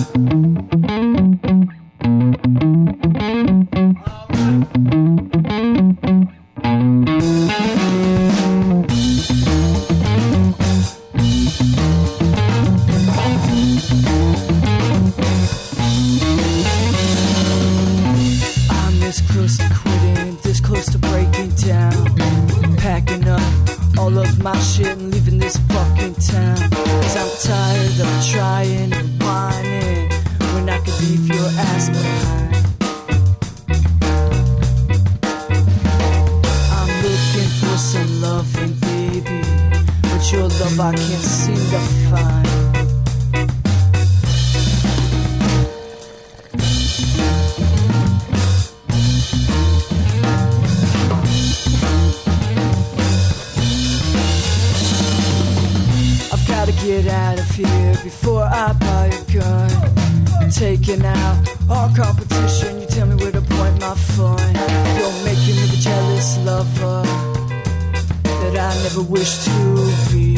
Get out of here before I buy a gun. Taking out all competition, you tell me where to point my fun. You're making me the jealous lover that I never wished to be.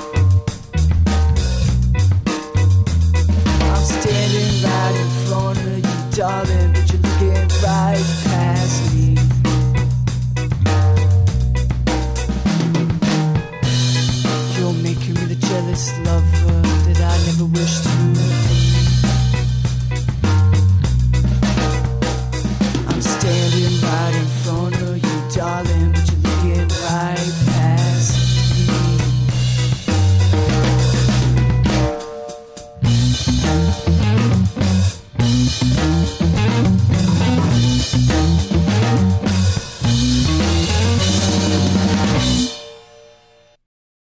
I'm standing right in front of you, darling, but you're looking right past me. You're making me the jealous lover